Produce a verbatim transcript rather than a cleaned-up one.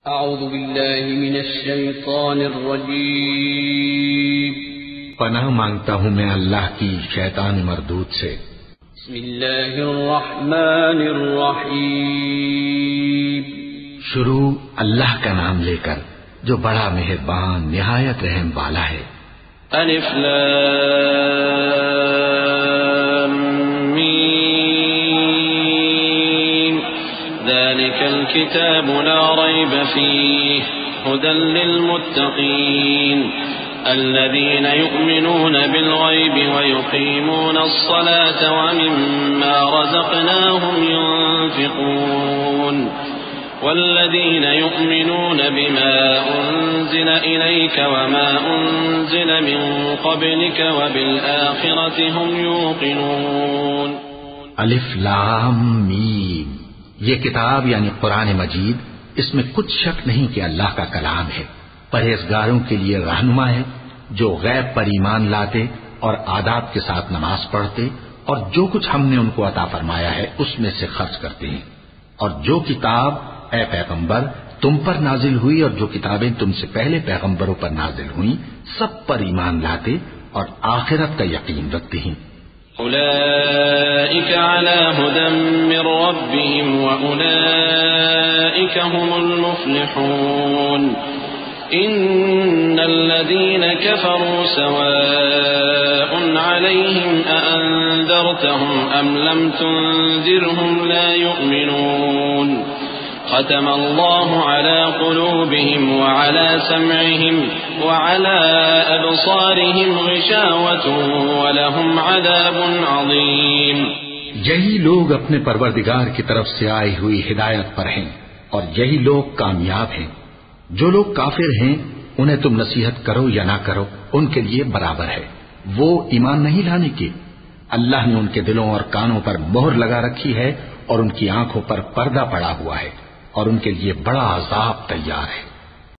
اعوذ باللہ من الشیطان الرجیم پناہ مانگتا ہوں میں اللہ کی شیطان مردود سے۔ بسم اللہ الرحمن الرحیم شروع اللہ کا نام لے کر جو بڑا مہربان نہایت رحم والا ہے۔ الف لام میم ذلك الكتاب لا ريب فيه هدى للمتقين الذين يؤمنون بالغيب ويقيمون الصلاة ومما رزقناهم ينفقون والذين يؤمنون بما أنزل إليك وما أنزل من قبلك وبالآخرة هم يوقنون۔ الف لام میم، یہ کتاب یعنی قرآن مجید، اس میں کچھ شک نہیں کہ اللہ کا کلام ہے، پرہیزگاروں کے لیے رہنما ہے جو غیب پر ایمان لاتے اور آداب کے ساتھ نماز پڑھتے اور جو کچھ ہم نے ان کو عطا فرمایا ہے اس میں سے خرچ کرتے ہیں، اور جو کتاب اے پیغمبر تم پر نازل ہوئی اور جو کتابیں تم سے پہلے پیغمبروں پر نازل ہوئیں سب پر ایمان لاتے اور آخرت کا یقین رکھتے ہیں۔ أولئك على هدى من ربهم وأولئك هم المفلحون إن الذين كفروا سواء عليهم أأنذرتهم أم لم تنذرهم لا يؤمنون ختم الله على قلوبهم وعلى سمعهم وعلى أبصارهم غشاوة ولهم عذاب عظيم۔ یہی لوگ اپنے پروردگار کی طرف سے آئی ہوئی ہدایت پر ہیں اور یہی لوگ کامیاب ہیں۔ جو لوگ کافر ہیں انہیں تم نصیحت کرو یا نہ کرو ان کے لیے برابر ہے، وہ ایمان نہیں لانے کے۔ اللہ نے ان کے دلوں اور کانوں پر مہر لگا رکھی ہے اور ان کی آنکھوں پر پردہ پڑا ہوا ہے اور ان کے لیے بڑا عذاب تیار ہے۔